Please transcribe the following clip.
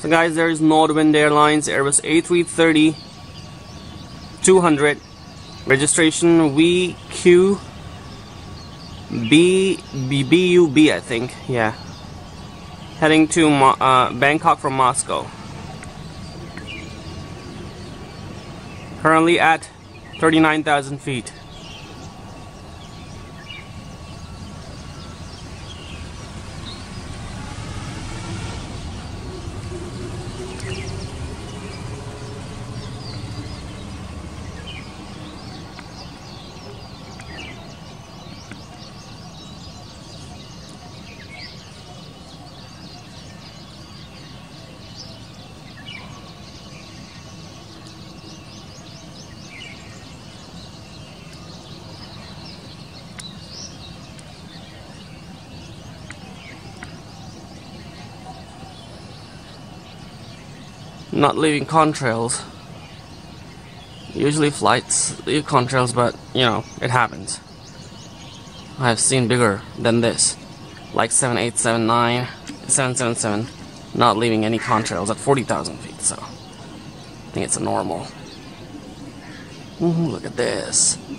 So guys, there is Nordwind Airlines Airbus A330-200, registration VQBUB, I think. Yeah, heading to Bangkok from Moscow. Currently at 39,000 feet. Not leaving contrails. Usually flights leave contrails, but you know, it happens. I've seen bigger than this, like 7879, 777, not leaving any contrails at 40,000 feet, so I think it's a normal. Look at this.